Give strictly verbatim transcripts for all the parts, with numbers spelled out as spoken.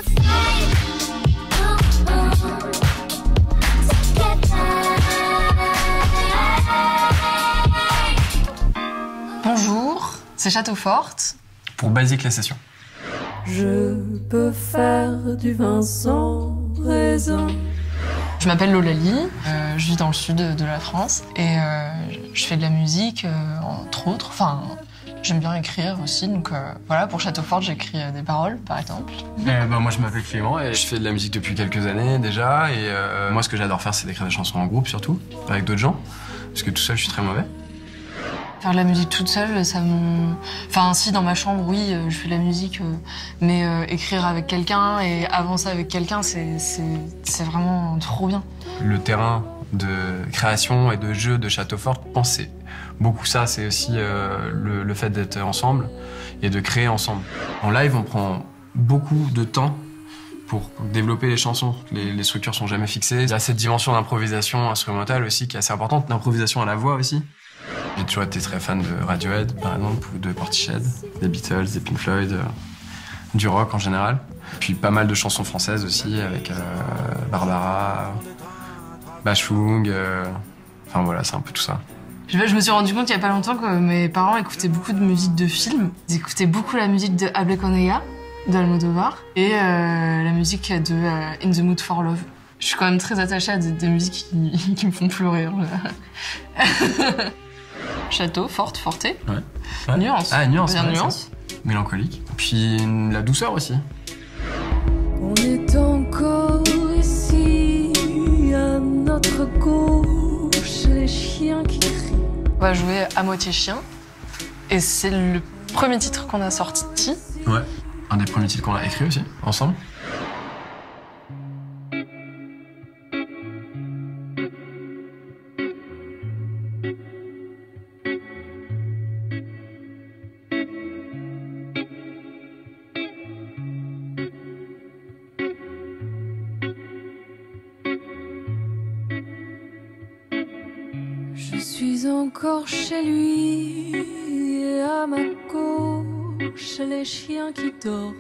Bonjour, c'est Château Forte. Pour Basique la session. Je peux faire du vin sans raisin. Je m'appelle Lolali, euh, je vis dans le sud de la France et euh, je fais de la musique, euh, entre autres. Enfin, j'aime bien écrire aussi, donc euh, voilà, pour Château Forte, j'écris euh, des paroles, par exemple. Eh ben, moi, je m'appelle Clément et je fais de la musique depuis quelques années déjà. Et euh, moi, ce que j'adore faire, c'est d'écrire des chansons en groupe, surtout, avec d'autres gens, parce que tout seul, je suis très mauvais. Faire de la musique toute seule, ça me... Enfin, si, dans ma chambre, oui, je fais de la musique, euh, mais euh, écrire avec quelqu'un et avancer avec quelqu'un, c'est c'est vraiment trop bien. Le terrain de création et de jeu de Château Forte, je pense que c'est beaucoup ça, c'est aussi euh, le, le fait d'être ensemble et de créer ensemble. En live, on prend beaucoup de temps pour développer les chansons. Les, les structures sont jamais fixées. Il y a cette dimension d'improvisation instrumentale aussi qui est assez importante, d'improvisation à la voix aussi. J'ai toujours été très fan de Radiohead, par exemple, ou de Portishead, des Beatles, des Pink Floyd, euh, du rock en général. Puis pas mal de chansons françaises aussi, avec euh, Barbara, Bachung, euh, enfin voilà, c'est un peu tout ça. Je, je me suis rendu compte il y a pas longtemps que mes parents écoutaient beaucoup de musique de films. Ils écoutaient beaucoup la musique de Habla con ella, de Almodovar, et euh, la musique de euh, In the Mood for Love. Je suis quand même très attachée à des, des musiques qui, qui me font pleurer. Château, Forte, Forte. Ouais. Ouais. Nuance. Ah, nuance. Bien Ouais, nuance. Mélancolique. Puis la douceur aussi. On est encore ici, à notre gauche, les chiens qui crient. On va jouer À moitié chien. Et c'est le premier titre qu'on a sorti. Ouais. Un des premiers titres qu'on a écrit aussi, ensemble. Je suis encore chez lui, et à ma gauche, les chiens qui dorment.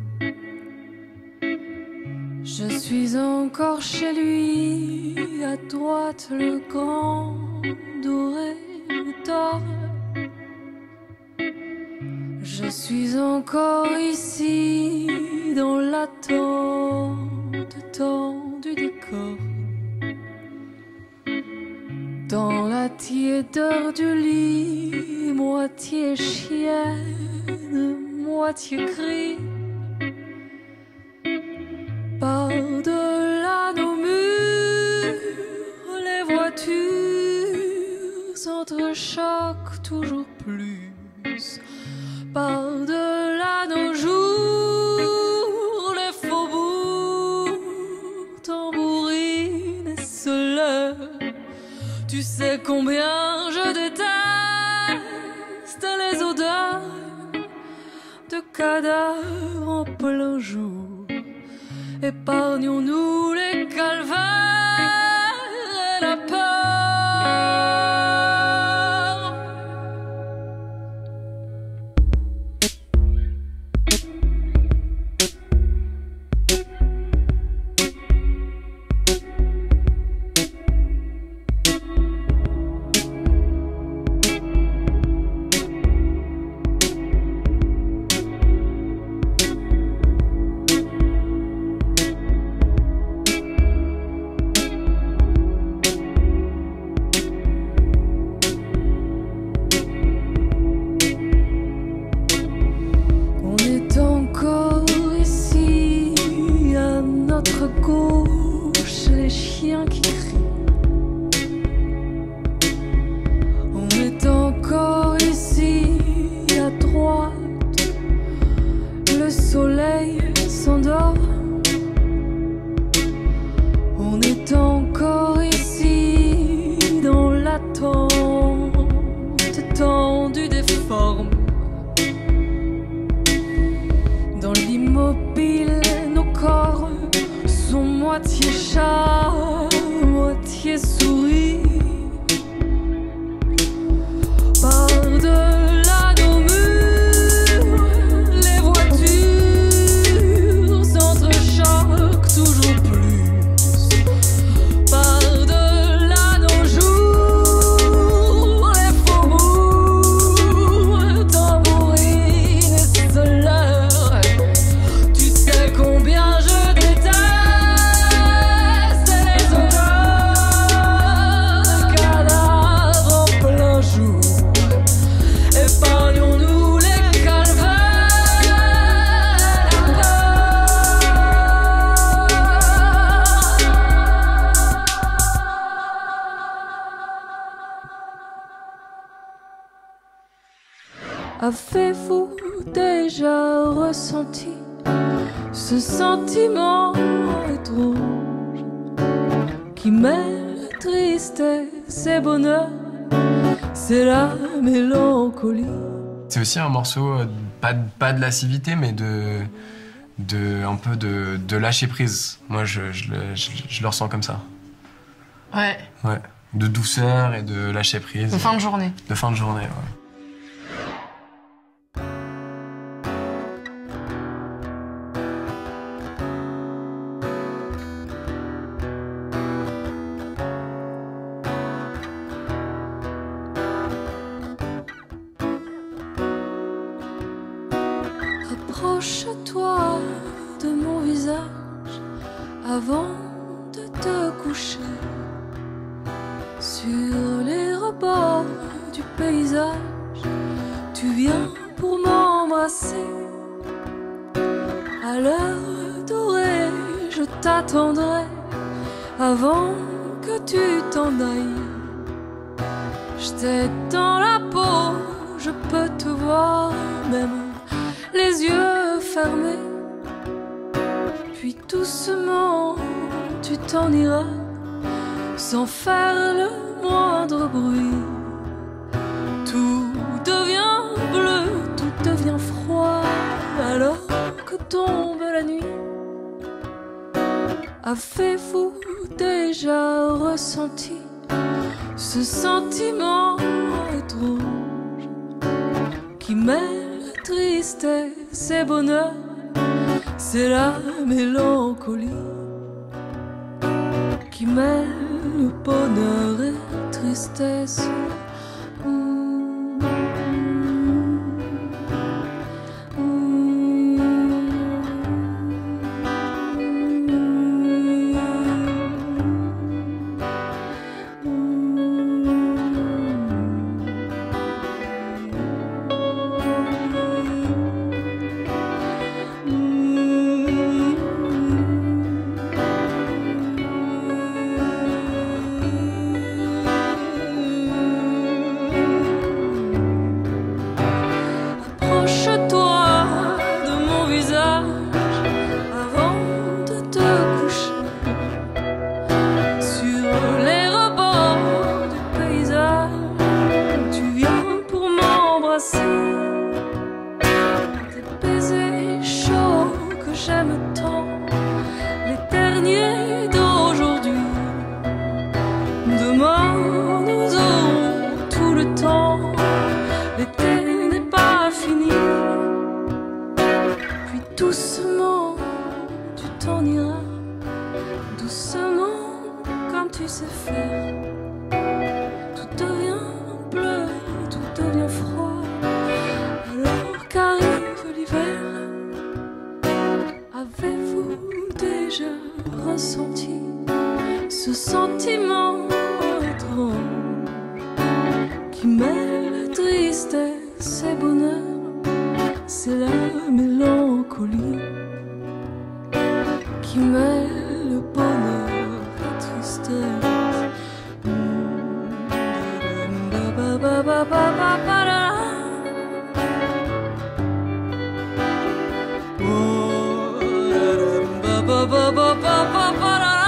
Je suis encore chez lui, à droite, le grand doré dort. Je suis encore ici, dans l'attente tendue du décor. Dans la tiédeur du lit, moitié chienne, moitié cri. Par-delà nos murs, les voitures s'entrechoquent toujours plus. Par-delà nos jours, les faubourgs tambourinent et se leurrent. Tu sais combien je déteste les odeurs de cadavres en plein jour. Épargnons-nous les calvaires et la peur. Gauche, les chiens qui crient. On est encore ici, à droite, le soleil s'endort. On est encore ici, dans l'attente tendue des formes. Dans l'immobile, nos corps sont moitié chat, moitié souris. Par-delà nos murs, les voitures s'entre Avez-vous déjà ressenti ce sentiment étrange qui mêle tristesse et bonheur? C'est la mélancolie. C'est aussi un morceau, pas de, pas de lascivité, mais de, de, un peu de, de lâcher prise. Moi, je, je, le, je, je le ressens comme ça. Ouais. Ouais. De douceur et de lâcher prise. De fin de journée. De fin de journée, ouais. Approche-toi de mon visage avant de te coucher. Sur les rebords du paysage, tu viens pour m'embrasser. À l'heure dorée, je t'attendrai avant que tu t'en ailles. Je t'ai dans la peau, je peux te voir même les yeux fermés. Puis doucement tu t'en iras sans faire le moindre bruit. Tout devient bleu, tout devient froid alors que tombe la nuit. Avez-vous déjà ressenti ce sentiment étrange qui mêle tristesse et bonheur? C'est la mélancolie qui mêle bonheur et tristesse. Mmh. Doucement, tu t'en iras, doucement, comme tu sais faire. Tout devient bleu, tout devient froid, alors qu'arrive l'hiver. Avez-vous déjà ressenti ce sentiment étrange qui mêle tristesse et bonheur? C'est la mélancolie qui mêle le bonheur et la tristesse. Ba ba ba ba ba ba da. Oh, ba ba ba ba ba ba ba da.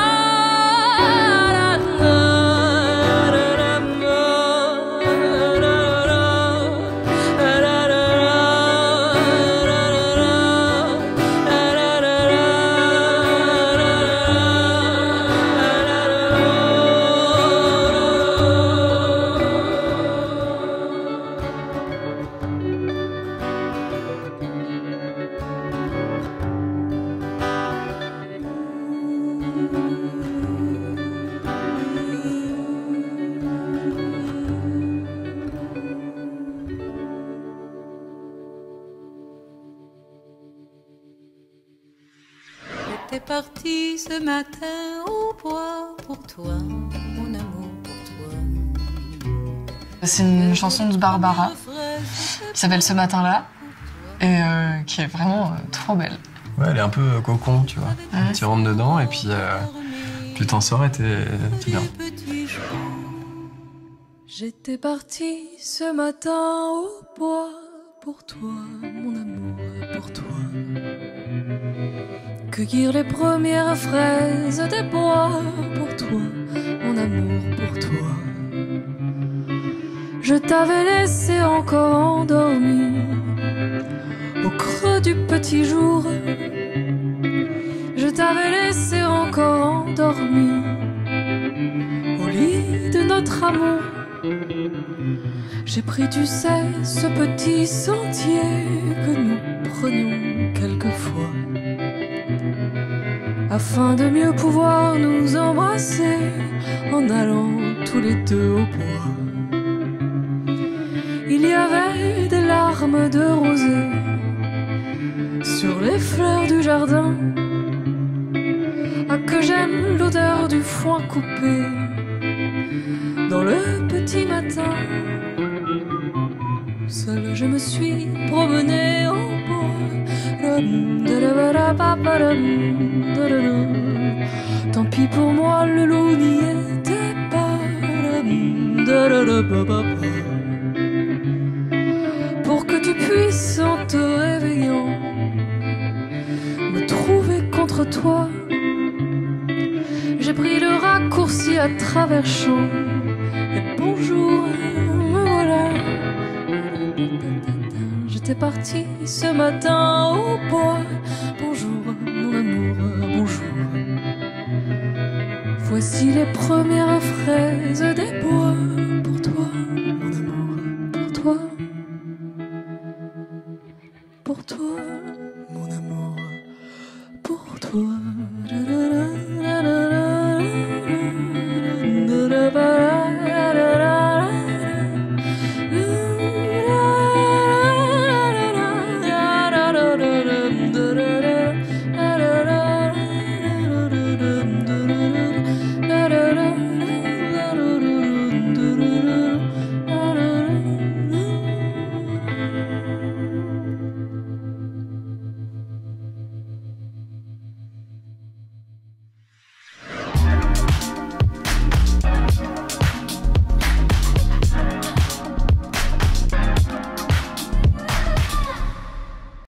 T'es parti ce matin au bois pour toi, mon amour pour toi. C'est une chanson de Barbara qui s'appelle Ce matin-là et euh, qui est vraiment euh, trop belle. Ouais, elle est un peu euh, cocon, tu vois. Ouais. Tu rentres dedans et puis euh, tu t'en sors et t'es bien. J'étais partie ce matin au bois pour toi, mon amour, pour toi. Cueillir les premières fraises des bois pour toi, mon amour, pour toi. Je t'avais laissé encore endormi au creux du petit jour. Je t'avais laissé encore endormi au lit de notre amour. J'ai pris, tu sais, ce petit sentier que nous prenions quelquefois, afin de mieux pouvoir nous embrasser en allant tous les deux au bois. Il y avait des larmes de rosée sur les fleurs du jardin, ah que j'aime l'odeur du foin coupé dans le petit matin. Seule je me suis promenée au bois. Tant pis pour moi, le loup n'y était pas. Pour que tu puisses en te réveillant me trouver contre toi, j'ai pris le raccourci à travers champs. Et bonjour, me voilà. J'étais partie ce matin au bois. Bonjour, mon amour, bonjour. Voici les premières fraises des bois pour toi, mon amour, pour toi. Pour toi, mon amour, pour toi.